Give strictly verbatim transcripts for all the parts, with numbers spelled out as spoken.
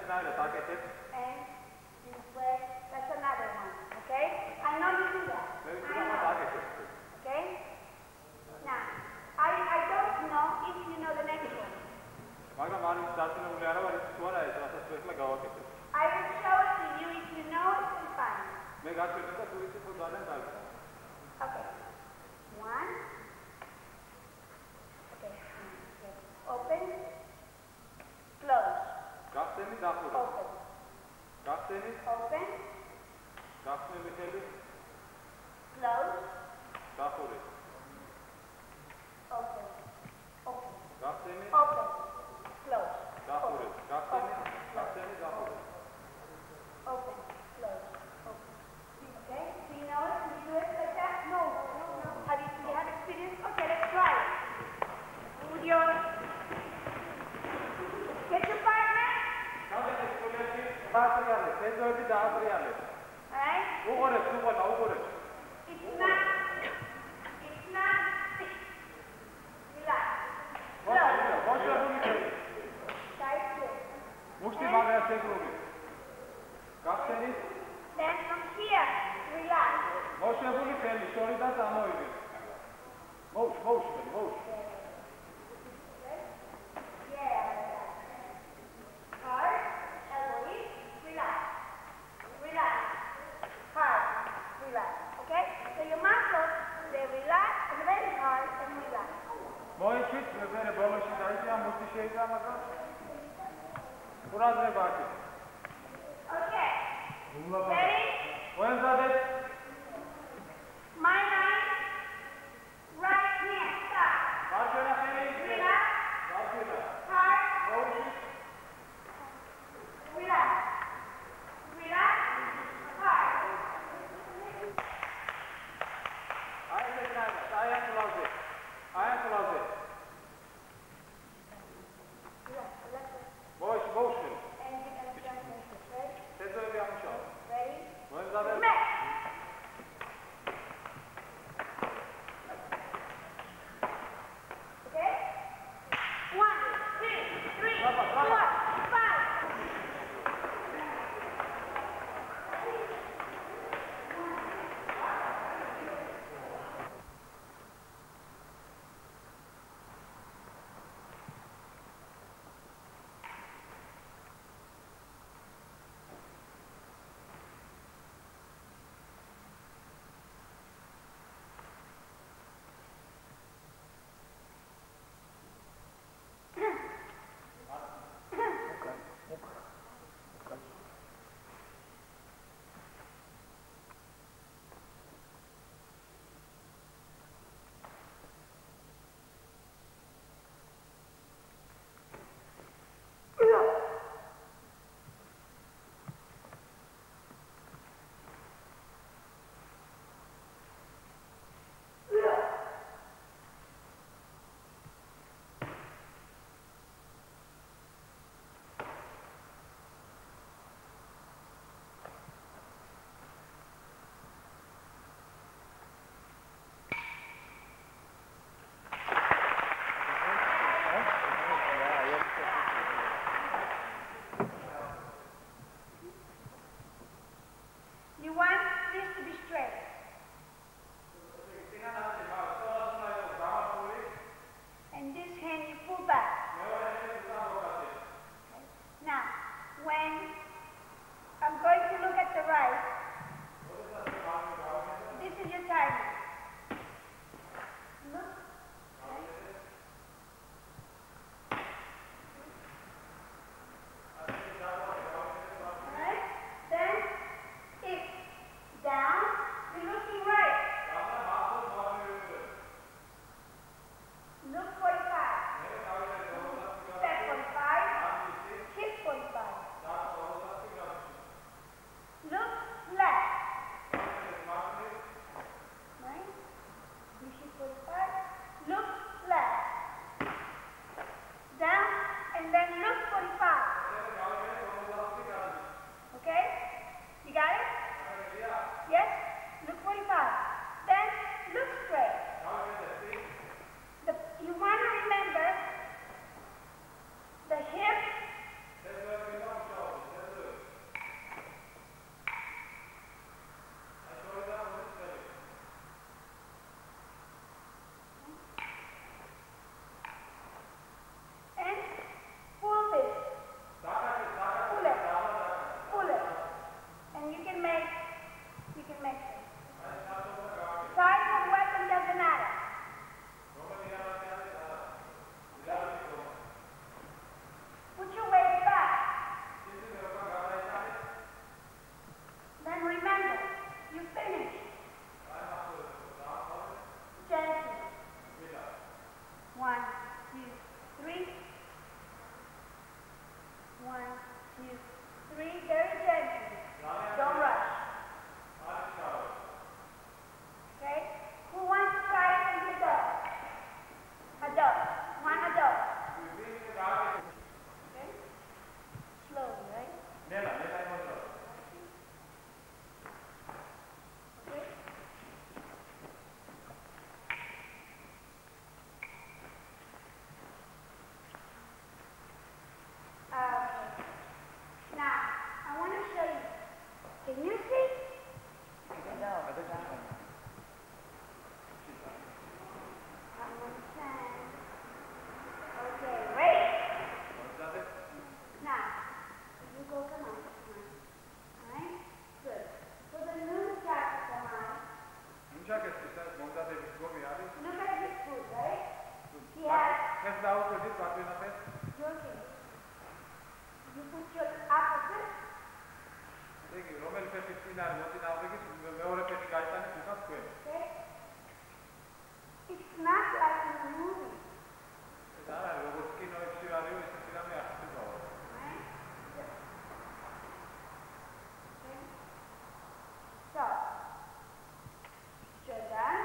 Schneider, target it. And this way, that's another one, okay? I know you do that. Maybe I put on know. target it. Okay? Now, I, I don't know if you know the next one. მაგრამ მან დასწრებული უნდა არა ვარ ის თუ არა ეს რასაც ვეხლა გავაკეთებ. I will show it to you if you know it, it's fine. მე გაჩვენე და თუ იცი თუ ძალიან დაიწყო. Okay. One. Okay. Open. Close. გახსენი დახური. Open. გახსენი. Open. გახსნილი ხელი. Close. დახური. Open. Open. გახსენი. Open. Close. დახური. გახსენი. გახსენი დახური. Open. Close. Open. Okay? Do you know it? Can you do it like that? No. No, no. Have you, you have experience? Okay, let's try it. With your... Get your partner. დაატრიალე, თეზოები დაატრიალე. Alright? უყურე, უყურე, უყურე. It's not... It's not... Relax. Close. მოშებული ხელი. Tight here. მუშტი მაგას შეგროვი. გახსენი. Then from here, relax. მოშებული ხელი, შორიდან წამოიდი. მოუშ, მოუშ, მოუშ. Yeah. Hard, elbow in, relax. Relax. Hard, relax. Okay? So your muscles, they relax and very hard and relax. მოიჩით, მერე ბოლოში დაიჭრა მუშტი შეიჭრა, მაგრამ ყურადღება აქვს. Okay. Ready? ვენზადეთ. My line. Right hand, stop. მარჯვენა ხელი. Relax. მარჯვენა. Hard. მოუში. Relax. Relax. Hard. აი ეს ნაირად, აი ამ კლავზე. აი ამ კლავზე. Relax. Relax. მოუშ, მოუში. And you can stand like this, right? თეზოები ამუშავო. Ready? ვენზადეთ. Make. Okay? One, two, three, Bravo, four, bravo. five. You want this to be straight. And this hand you pull back. Now, when I'm going to look at the right, this is your timing. Look. Alright? Then, if down, you're looking right. Look forty-five. Step forty-five. Hip forty-five. Look left. Right? You hip forty-five. Look left. Down and then look forty-five. Okay? You got it? Yes? Look forty-five. Then look straight. The, you want to remember the hip სცენარი მოწინააღმდეგის მეორე ფერში გაიტანეთ უკან თქვენ. Okay? It's not like in the movie. ეს არ არის როგორც კინოებში არისო ესეთი რამე არ ხდება. Right? Okay. So, Jordan.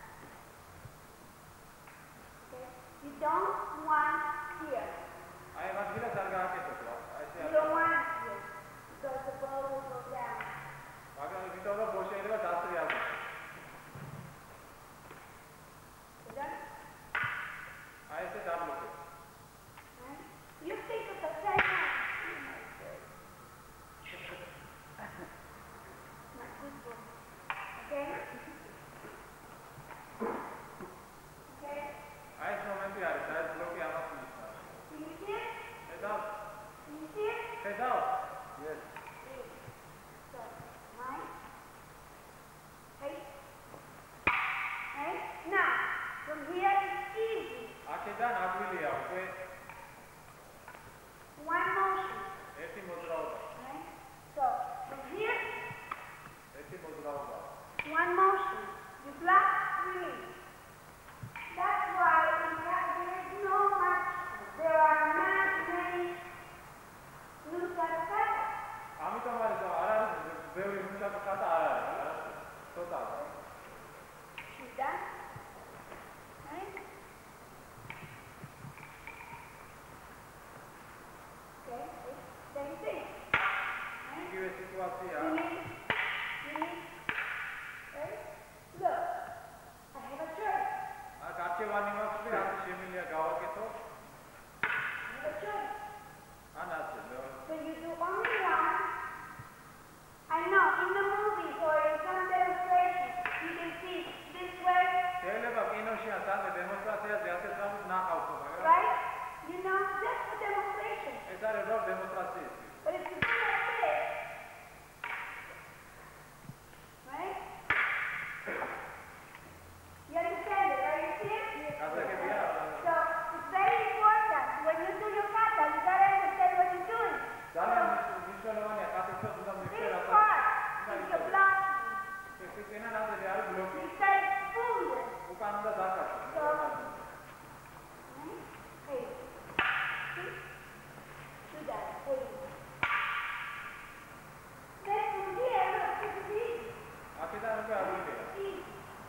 Okay. You don't want here. აი მას ვიღაც არ გააკეთოთ რა. აი ესე You don't want here because the ball will go down. მაგრამ იმიტომ რომ ბოლ შეიძლება დასწრე არ იყოს. Jordan. აი ესე დაბლოკეთ. Right? You think of the same one. Not good ball. Okay? Okay? აი ეს მომენტი არის, აი ეს ბლოკი ამას ნიშნავს. Do you see it? ხედავ? Do you see it? ხედავ? Yes. So, right? Hey. Hey. Now, from here it's easy. აქედან აგვილია უკვე One motion. ერთი მოძრაობა. Right? So, from here, ერთი მოძრაობა. one motion. You block three. That's why in fact, there is no much, there are not many Lucha ამიტომ არის რომ არ არის ბევრი მუშაკი ხატა არ არის, არ არის. ცოტა. She's done. Right? Okay, same thing. Right? იგივე სიტუაცია. You need, you need, right? Look, I have a choice. აქ არჩევანი მაქვს, რაც შემიძლია გავაკეთო. I have a choice. ან ასე, მეორე. When you do only one, I know in the movies or in some demonstrations, you can see this way, შეიძლება კინოში ან სამდე დემონსტრაციაზე ასეთ რამეს ნახავთ, მაგრამ right? You know, just for demonstration. ეს არის რა დემონსტრაციისთვის. But if you do like this, right? You understand it, right? You see it? გასაგებია? So it's very important when you do your kata, you gotta understand what you're doing. ძალიან მნიშვნელოვანია კატექოს უნდა This მიხდე part რასაც. is your block. ეს ენა ნამდვილი არის ბლოკი. You say forward. უკან უნდა დაკარგო. So, hey, see? Do that, hey. Then from here, look, this is easy. აქედან უკვე აგვილია. Easy.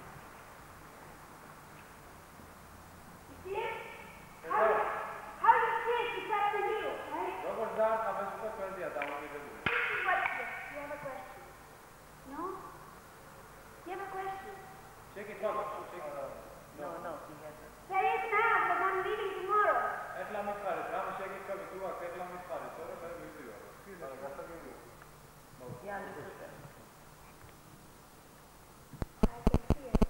You see it? How, how you see it is up to you, right? როგორც დაარტყა ეს უკვე ყველია დამოკიდებული. This is what you you have a question. No? You have a question? შეკითხვა გაქვს, შეკითხვა. No, no, he hasn't. Say it now, because I'm leaving tomorrow. ეხლა მითხარით, რამე შეკითხვები თუ აქვს, ეხლა მითხარით, თორე მე მივდივარ. მაგრამ გასაგებია. He understood that. I can see it.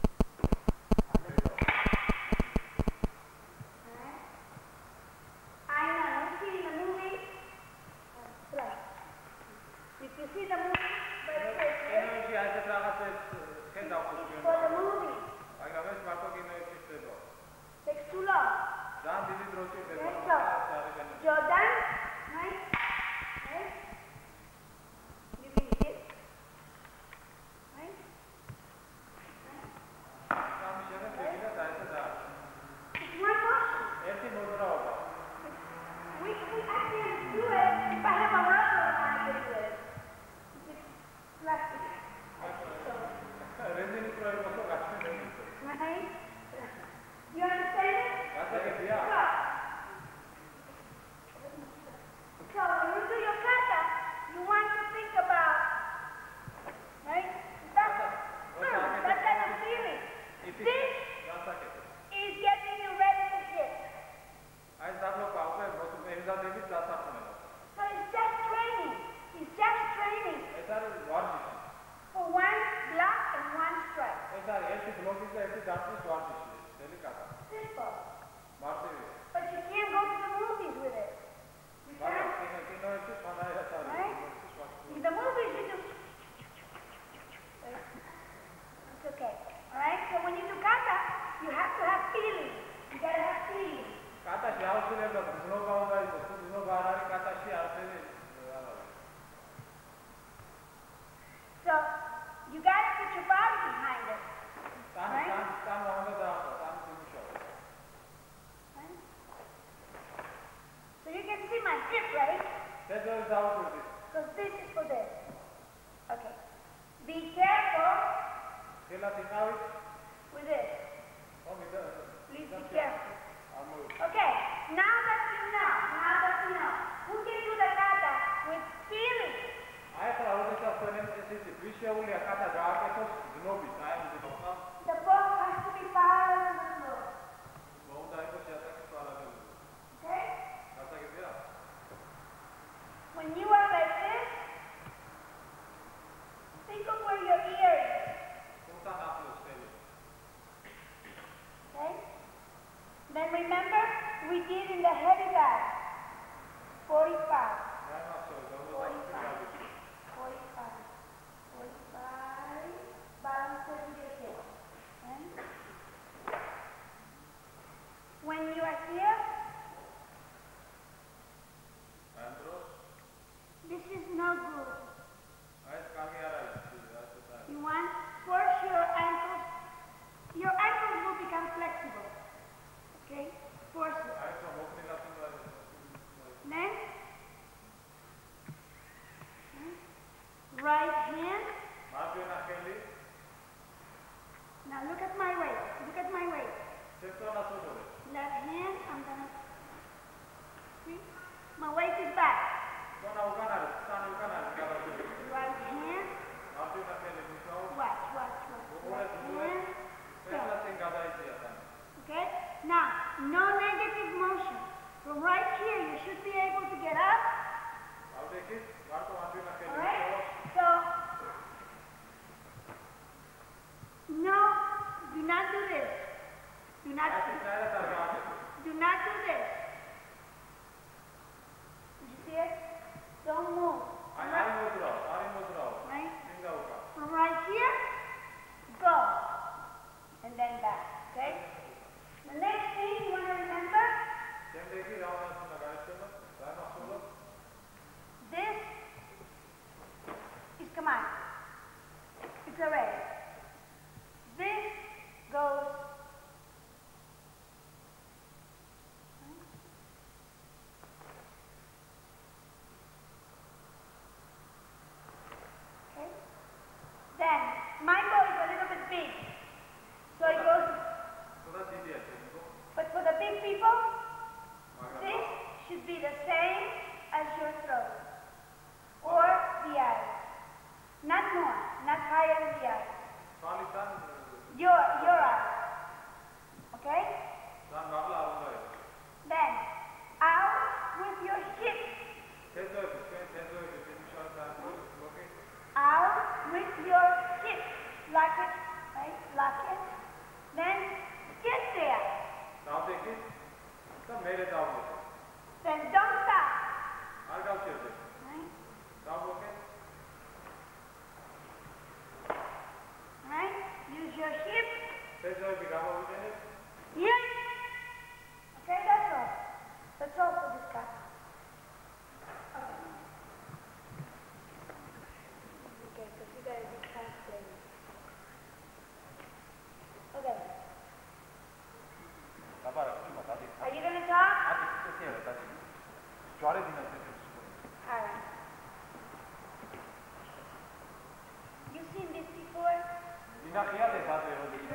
Alright? I know, you see in the movie, uh, right. If you see the movie, but it says this, კინოში ასეთ რაღაცებს ხედავთ it's თქვენ. for the movie. მაგრამ ეს მარტო კინოებში ხდება. Takes too long. ძალიან დიდი დრო ჭირდება. Let's go. Jordan, right? Right? You can see it. Right? სამი შემდეგ შეგიძლიათ აი ესე დაარჩიოთ. It's one motion. ერთი მოძრაობა. We, we, I can do it if I have a rubber I can do it. It's plastic. რეზინის რო იყო გაჩვენებული. Right? You understand it? გასაგებია? So when you do your kata, you want to think about, right? That's, hmm, that kind of feeling. This გასაგებია. is getting you ready to hit. აი დაბლოკა უკვე ემზადებით დასახმელად. So it's just training. It's just training ეს არის ვარჯიში. for one block and one strike. ეს არის ერთი ბლოკის და ერთი დარტყმის ვარჯიში. დელიკატა. Simple. მარტივია. But you can't go to the movies with it. You მაგრამ can't. კინო კინოებში სხვანაირად არის. Right? In the movies you do. It's okay. Alright? So when you do kata, you have to have feeling. You gotta have feeling. კატაში აუცილებლად გზნობა უნდა იყოს. თუ გზნობა არ არის კატაში არაფერი არ არის. forty-five, Ne nasıl oldu? forty-five, forty-five, forty-five, balance thirty-six. Okay? When you are here, Andros. this is no good. Ayet kami aray. You want force your ankles. Your ankles will become flexible. Okay? Force it. Ayet so mukni latin var. Then, right hand. Maafio na kheli. Now look at my waist. Look at my waist. Septo na sobore. Left hand, I'm gonna. See? My waist is back. Kona ukana, sana ukana. Right hand. Maafio na kheli misao. Watch, watch, watch. Left hand. Pehla thing gada isi atan. Okay? Now, no negative motion. From right here, you should be able to get up. Aao dekhi. Maafio maafio na kheli. Alright? So, no, do not do this. Do not, do not do this. Did you see it? Don't move. Ay ay mudra, ay mudra. Right? Singa uka. From right here, go. And then back. Okay? The next thing you want to remember, Sem dekhi rao na suna guys chalo. Rao na solo. this is command. It's a raise. This goes. Okay? Then, my bow is a little bit big. So it goes, Thoda sidi ache inko. but for the big people, this should be the same as your throat. Or the eyes. Not more, not higher than the eyes. Sali san Your, your eyes. Okay? san bagla avunda. Then, out with your hips. Tezo epi, tezo epi, tezo short san. Okay. Out with your hips. Lock it, right? Lock it. Then, get there. Rao dekhi. Sab mere rao dekhi. Then don't stop. Aar rao chelde. Right? Rao okay. Right? Use your hips. Tezo epi rao ujene. Yes. Okay, that's all. That's all for this class. Okay. Okay, because you gotta be translating. Okay. Tapara, chuma tadi. Are you gonna talk? Ati kisi hai tadi. Chore dina se. Alright. You seen this before? Dina kiya de sabe ho dekhi.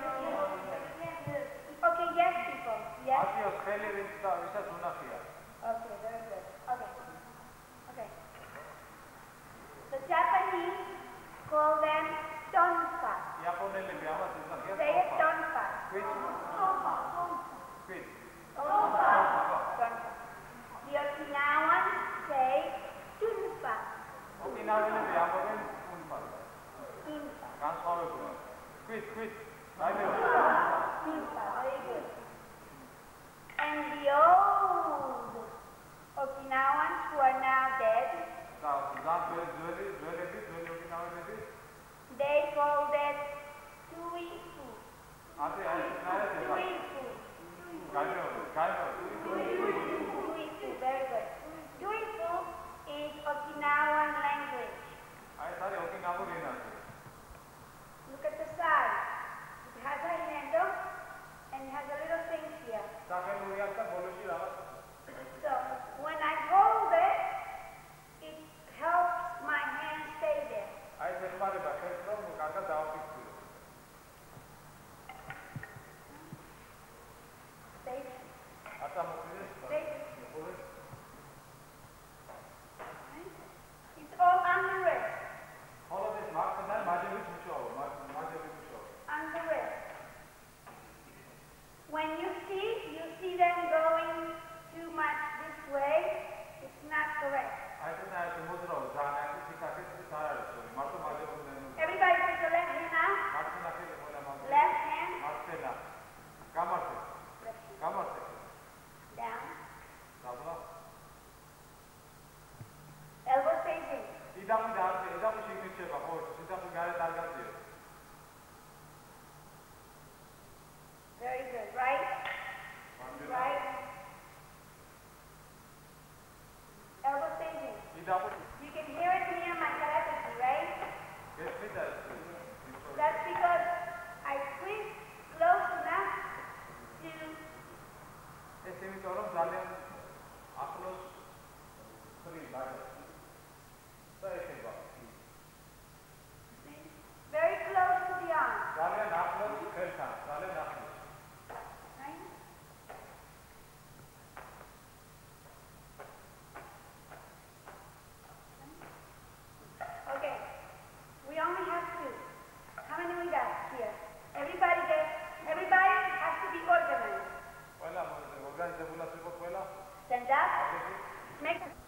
Okay, yes, people. Yes. Ati os kheli rinsta visa suna kiya. Okay, very good. Okay. Okay. The Japanese call them tonfa. Yaponele biama suna kiya. Say it tonfa. Quit. Tonfa. Quit. Tonfa. Tonfa. The Okinawans say tunfa. Okinawele biama ben unpa. Tunfa. Transfer ho. Quit, quit. Right there. Tunfa. Very good. And the old Okinawans who are now dead, Now, that was really, really big, really Okinawele big. they called it tuifu. Ati ay naya de. Tuifu. Kaino, kaino. Tuifu. Very good. Tuifu is Okinawan language. Ay sare Okinawele na. Look at the side. It has a handle and it has a little thing here. Sabe no ya ta boloshi rawa. So when I hold it, it helps my hand stay there. Ay selmare bakhe to mukaga daw pikku. Stay, Ata mukre. stay double. You can hear it to me on my telepathy, right? Yes, me does. That's because I squeeze close enough to Este emisor salen across three layers. Very simple. very close to the arm. Salen across kelkan. Salen across. Right? Okay. We only have two. How many we got here? Everybody gets, everybody has to be organized. Voilà, organizez-vous la seconde fois là. Stand up. Make